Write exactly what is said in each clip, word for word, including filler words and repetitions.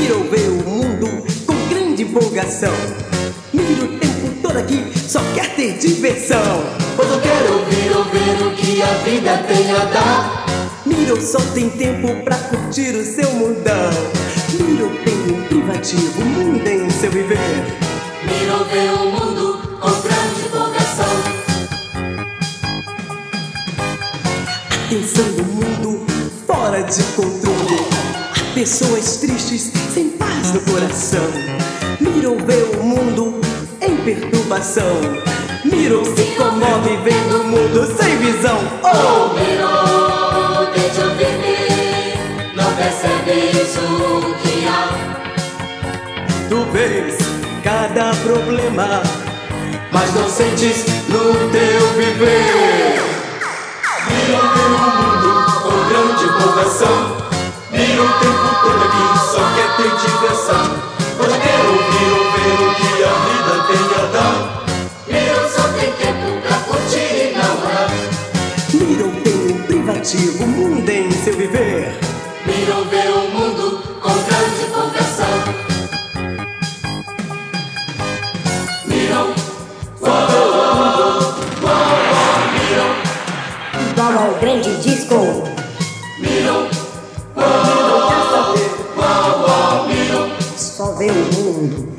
Miro vê o mundo com grande empolgação. Miro o tempo todo aqui, só quer ter diversão. Pois eu quero ouvir, ouvir o que a vida tem a dar. Miro só tem tempo pra curtir o seu mundão. Miro tem um privativo, mundo em seu viver. Miro vê o mundo com grande empolgação. Atenção do mundo fora de controle. Há pessoas tristes, sem paz no coração. Miro vê o mundo em perturbação. Miro se comove vendo o mundo sem visão. Oh, Miro, tente ouvir-me, não percebes o que há. Tu vês cada problema, mas não sentes no teu viver. Miro vê o mundo com grande empolgação. Miro o tempo todo aqui, só quer ter diversão. Pois eu quero ouvir, ouvir o que a vida tem a dar. Miro só tem tempo pra curtir e namorar. Miro tem um privativo, mundo em seu viver. Miro vê o mundo com grande empolgação. Miro, uau, uau, uau, Miro. Igual ao grande disco. Miro, uau, uau, uau, Miro. Só vê o mundo.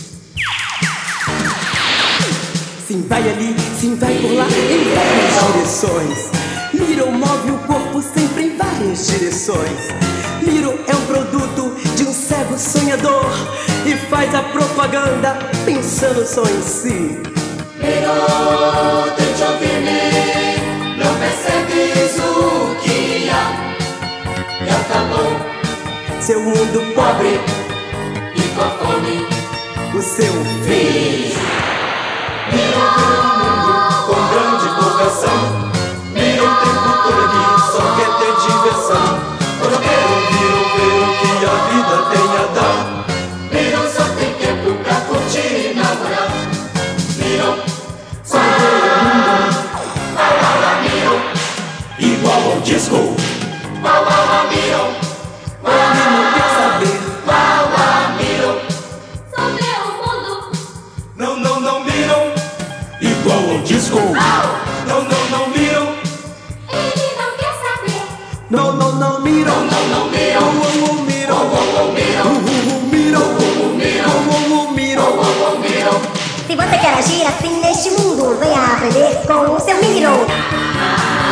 Sim, vai ali, sim, vai por lá, em várias direções. Miro move o corpo sempre em várias direções. Miro é um produto de um cego sonhador e faz a propaganda pensando só em si. Miro, tente ouvir-me, não percebes o que há. E acabou Seu mundo pobre e com a fome o seu fim. Miro vê o mundo com grande empolgação. Miro o tempo todo aqui, só quer ter diversão. Pois eu quero ouvir, ouvir o que a vida tem a dar. Miro só tem tempo pra curtir e namorar. Miro, só vê o mundo. Uau, uau, Miro. Igual ao disco. Uau, uau, Miro. Uau, Não quer saber. uau, uau, Miro. Só vê o mundo. Não, não, não, Miro. Igual ao disco. Não, não, não, Miro. Ele não quer saber. Não, não, não, Miro. Não, não, não, Miro. Oh, oh, oh, Miro. Oh, oh, oh, Miro. Oh, oh, oh, Miro. Oh, oh, Miro. Oh, oh, oh, Miro. Oh, oh, oh, Miro. Se você quer agir assim neste mundo, venha aprender com o seu Miro.